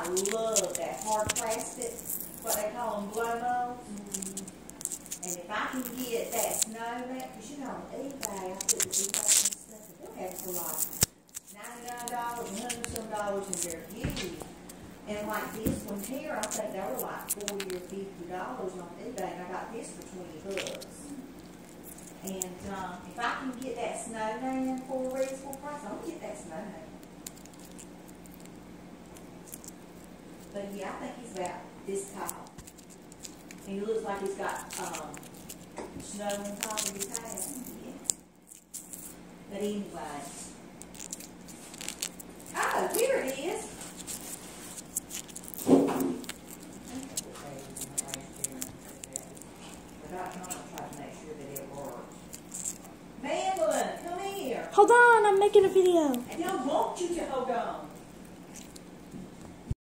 I love that hard plastic, what they call them blow molds. And if I can get that snow mat, because you know on eBay, I put the eBay and stuff, and they'll have it for like $99, $100 and they're huge. And like this one here, I think they were like $40 or $50 on eBay, and I got this for $20. And if I can get that snowman for a reasonable price, I'll get that snowman. But yeah, I think he's about this tall. And he looks like he's got snow on top of his head. Yeah. But anyway. Oh, here it is. Mandolin, come here. Hold on, I'm making a video.